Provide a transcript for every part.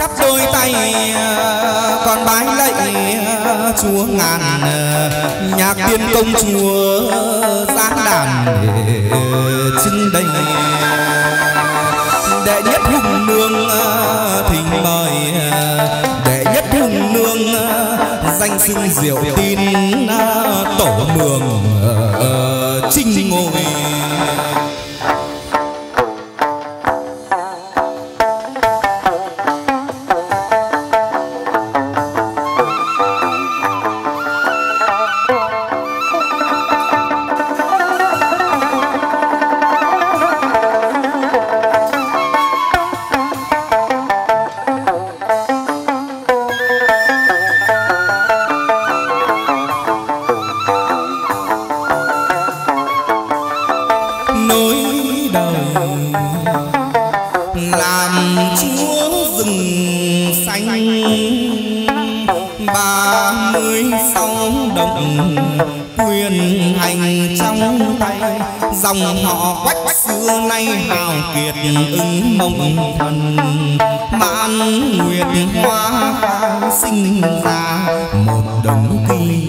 chắp đôi tay con bái lạy chúa ngàn nhạc tiên công chúa giáng đàn trưng đây đệ nhất hùng nương thỉnh mời đệ nhất hùng nương danh xưng diệu tin tổ mường trinh ngôi. Dòng họ Quách xưa nay hào kiệt ứng mộng thần mãn nguyệt hoa sinh ra một đấng kỳ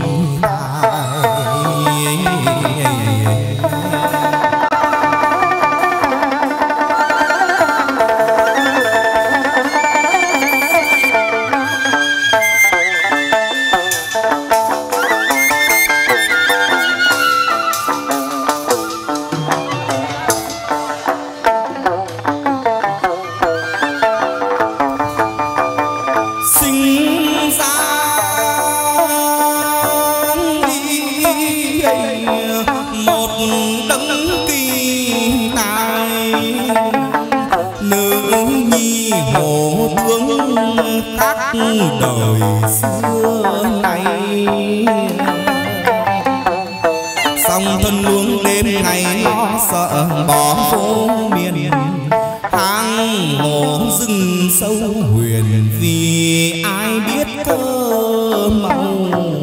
đời xưa nay. Song thân luống đêm ngày lo sợ bỏ phố miền hang hồ rừng sâu huyền vì ai biết cơ màu.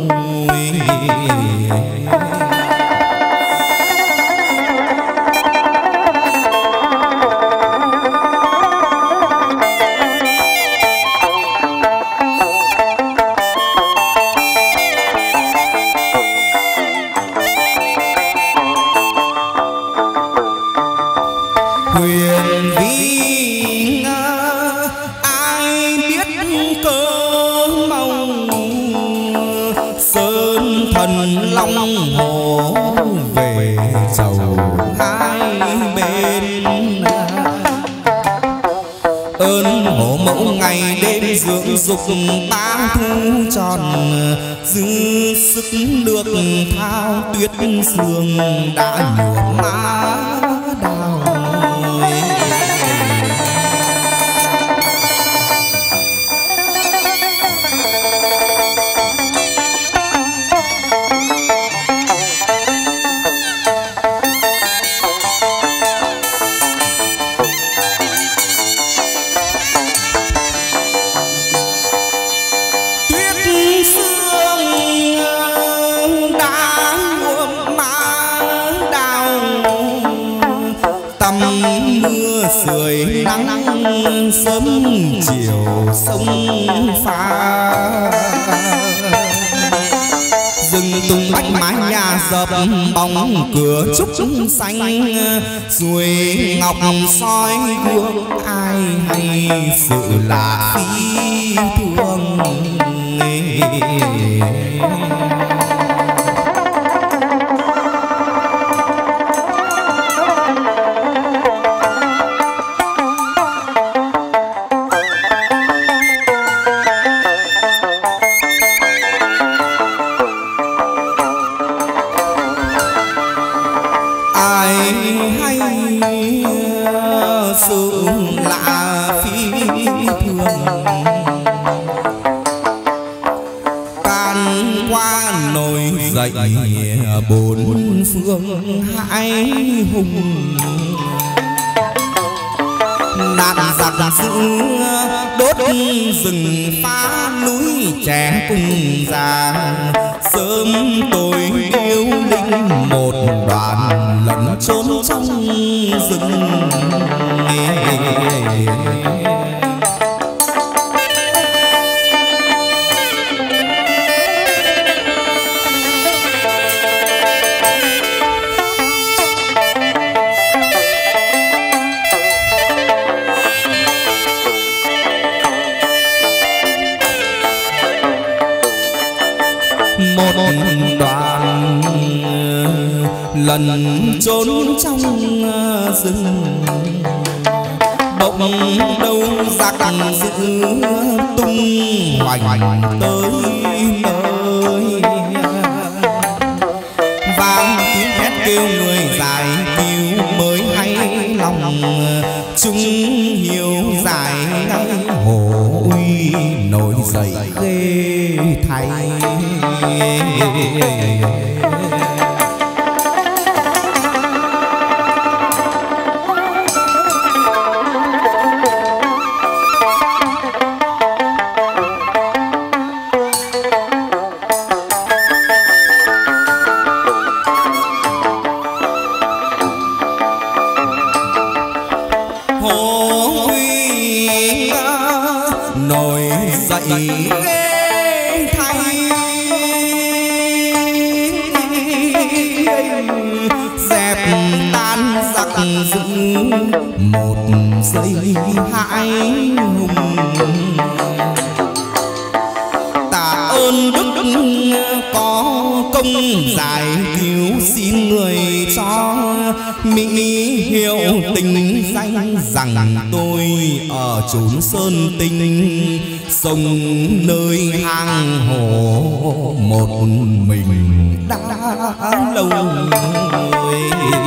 Dưỡng dục ba thu tròn dư sức được thao tuyết sương đã nhuộm má đào. Sưởi nắng sớm chiều sông pha rừng tung bách mái nhà dập bóng cửa trúc xanh ruồi ngọc soi gương ai hay sự lạ phi thường. Sự lạ phi thường can qua nổi dậy bốn phương hai hùng nạn giặc giữ đốt rừng phá núi trẻ cùng già sớm tối yêu linh một đoàn lẫn trốn trong rừng. một đoàn lần trốn trong rừng, bỗng đâu giặc giữ tung hoành tới nơi, vang tiếng hét kêu người giải cứu mới hay lòng, chúng hiểu giải hổ uy nổi dậy ghê thay. Một giây hãi hùng, tạ ơn đức có công giải cứu xin người cho mỹ hiệu tình danh rằng tôi ở chốn sơn tinh sông nơi hang hổ một mình đã lâu rồi.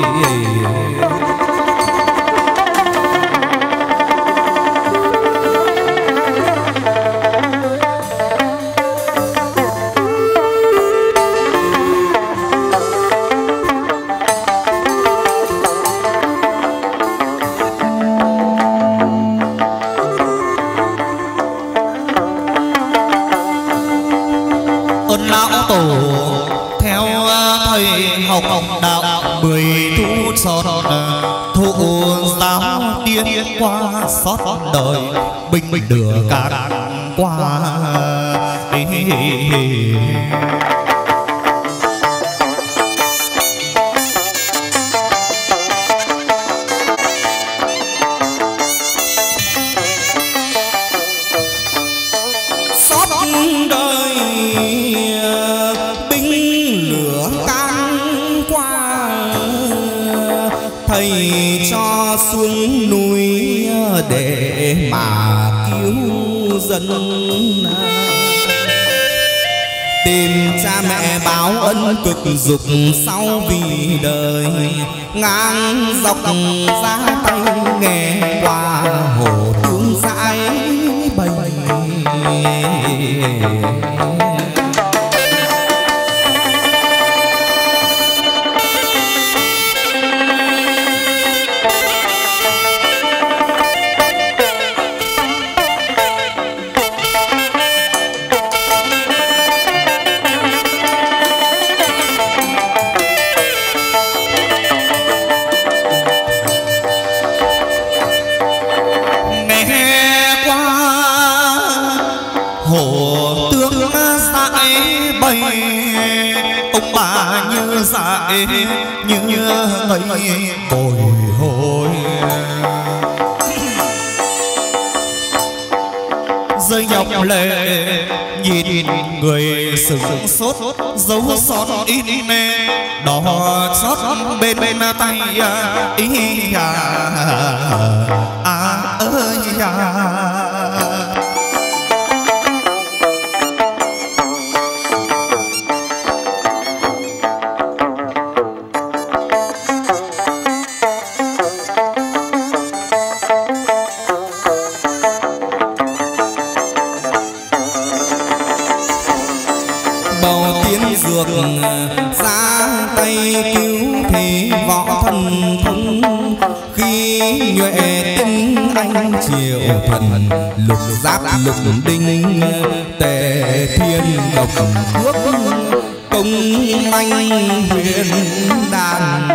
Qua xót đời binh đưa cạn qua, xót đời binh lửa cạn qua, thầy cho xuống núi để mà cứu dân, tìm cha mẹ báo ân cực dục sau vì đời, ngang dọc ra tay nghe qua hồ tướng dãi bầy. Dại như ngây bồi hồi, rơi nhọc lệ nhìn người sửng sốt, dấu xót in đỏ xót bên tay ý ơi ra tay cứu thì võ thần thông, khi nhuệ tinh anh triều thần lục giáp lục đinh tề thiên độc quốc công anh huyền đàn.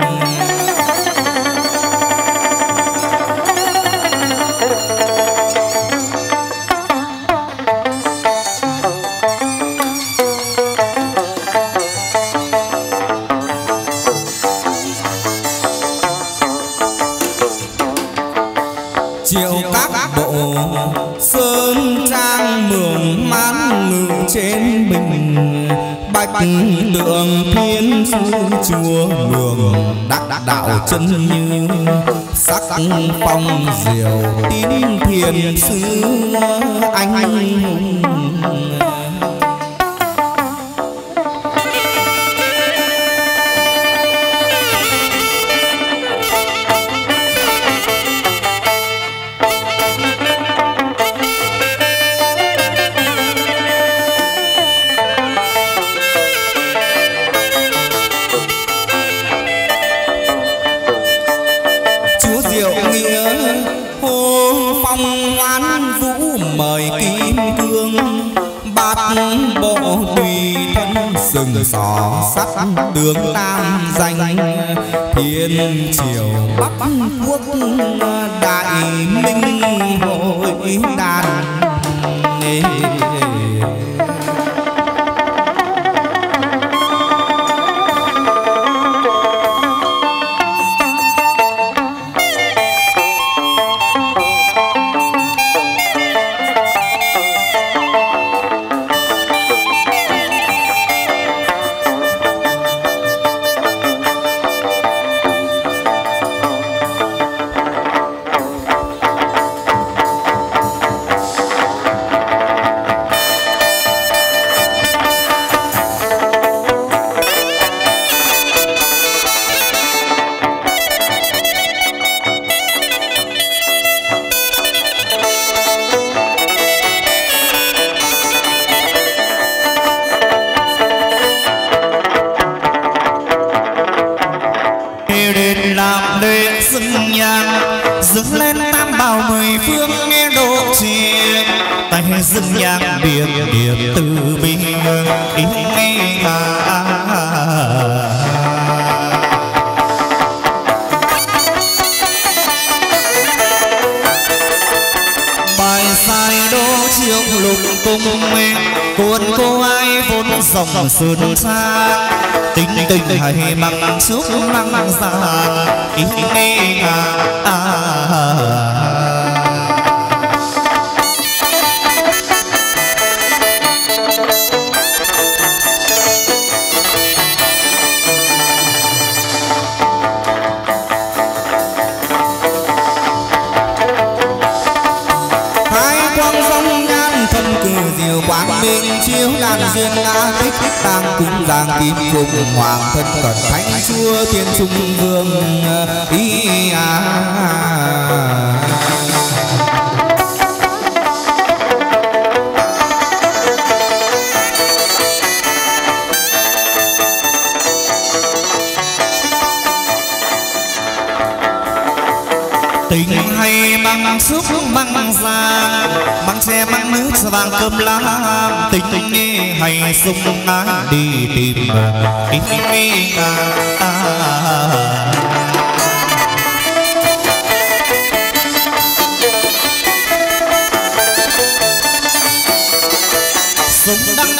Triệu các bộ sơn trang mường mán ngự trên bình, tượng thiên sư chùa đường đắc đạo chân như sắc phong diệu tín thiền sư anh hùng. Sừng sỏ sắt tướng tam danh thiên triều bắc quốc đại minh hội đàn. dưng nhang biệt biệt từ bi ý bài sai đô chiếu lục cung cuốn cô ai vốn dòng sơn xa tình tình hay bằng chúc mang ra ý chiếu đàn duyên ngã tích tang cung giang kim cùng hoàng thân cận thánh chúa thiên trung vương ý tình hay mang xúc mang ra mang xe mang nước vàng cơm lá tình hay sung ái đi tìm sung đăng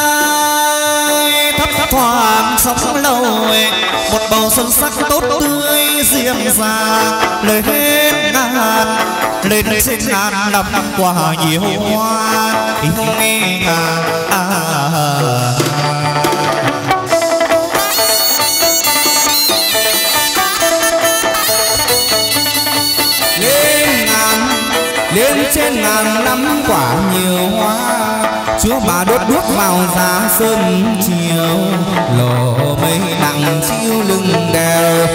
ai thấp thoáng sống lâu một bầu xuân sắc tốt tươi diêm dàng lên ngàn lên trên ngàn năm qua nhiều hoa lên trên ngàn năm quả nhiều hoa chúa bà đốt đuốc vào giá sơn chiều lò mây nặng chiếu lưng đèo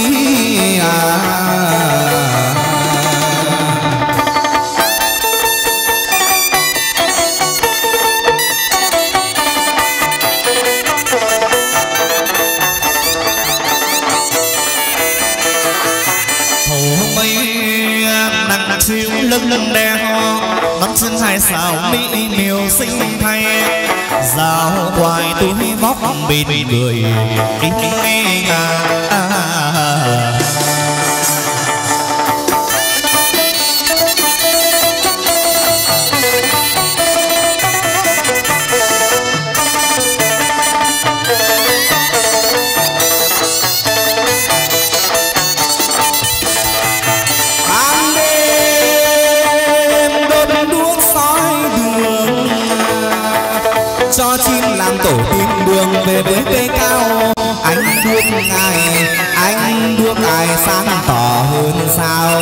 chiếu lưng đèo ngắm chân hai sao mỹ miều xinh thay dạo hoài túi vóc bên người tổ tiên đường về với cây cao, anh đuốc ngài sáng tỏ hơn sao.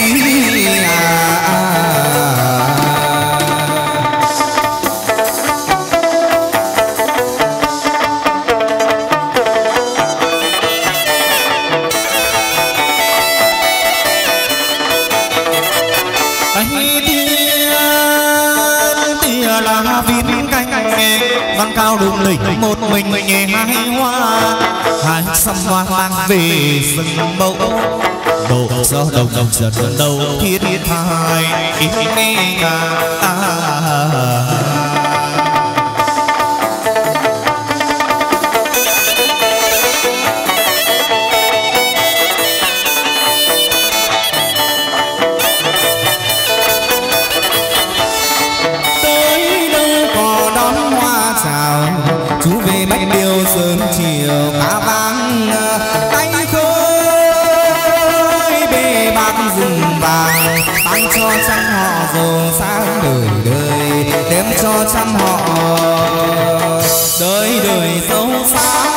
Văn cao đường lĩnh một mình nhẹ hai hoa, hai sông hoa mang về rừng mẫu, độ gió đông dần đầu thiên thai chú về bách điều sớm chiều cá vang tay khơi bề bạc rừng vàng, ban cho trăm họ giàu sang đời đời, đem cho trăm họ đời đời giàu sang.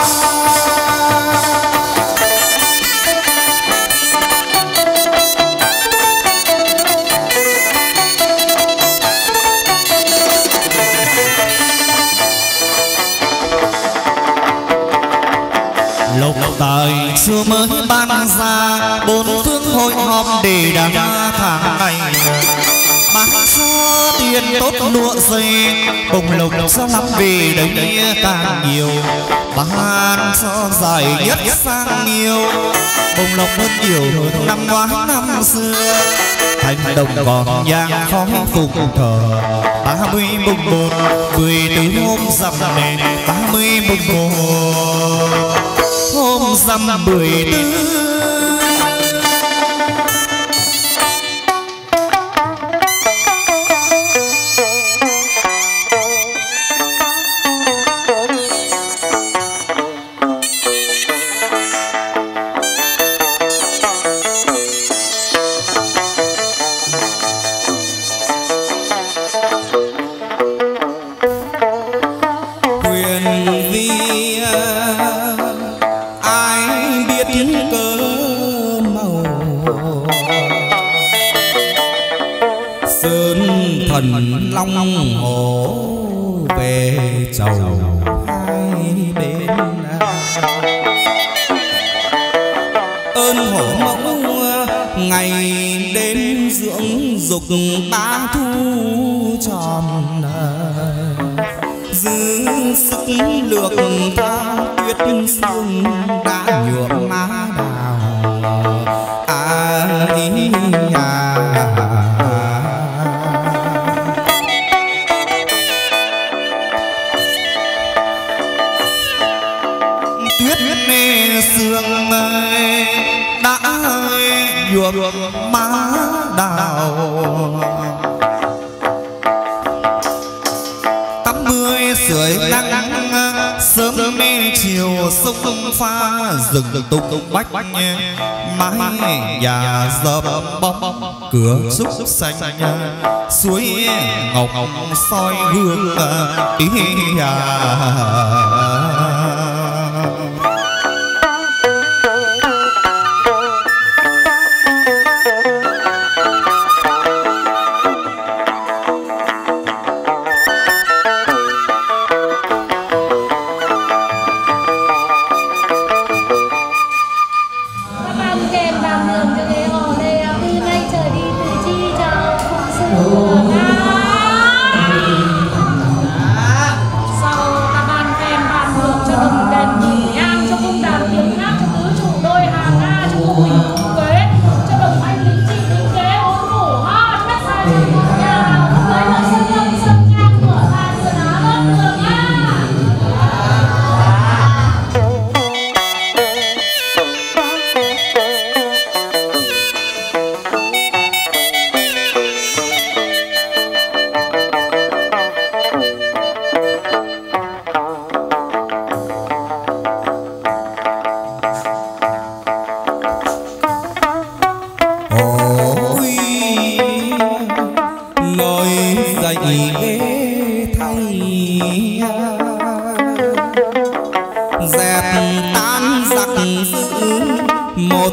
lộc tài xưa mới ban ra, bốn phương hội họp để đàm tháng ngày, bán cho tiền tốt lụa dày, bồng lộc cho lắm về đấy càng nhiều, bán cho dài nhất sang nhiều, bồng lộc hơn nhiều hơn năm ngoái năm xưa, thành đồng còn nhang khó phụng thờ, 30 mùng 1 14 hôm rằm nền, 30 mùng 1 hôm rằm 14. Long hồ về chầu hai bên, ơn hổ mẫu ngày đêm dưỡng dục ba thu tròn, giữ sức lược thao tuyết sương đã nhuộm má đào sương đã nhuộm má đào, 80 sưởi nắng sớm mê chiều sông pha rừng tung bách, mái nhà dập bóng cửa trúc xanh, suối ngọc soi hương ý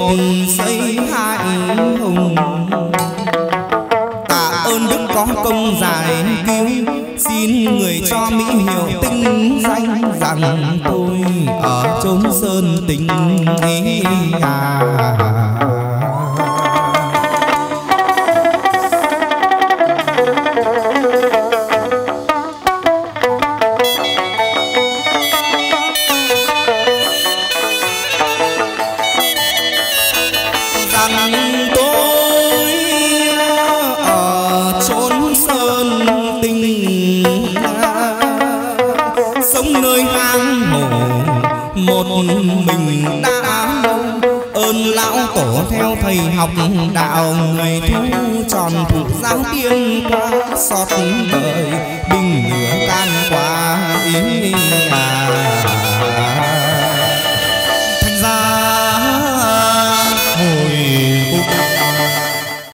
giây hai hùng. Tạ ơn đức có công giải cứu, xin người cho mỹ hiệu tinh danh rằng tôi ở chốn sơn tình ý à. Mình đã lâu ơn lão tổ theo thầy học đạo, người thu tròn thủ giáo tiên qua xót đời binh lửa can qua ý à.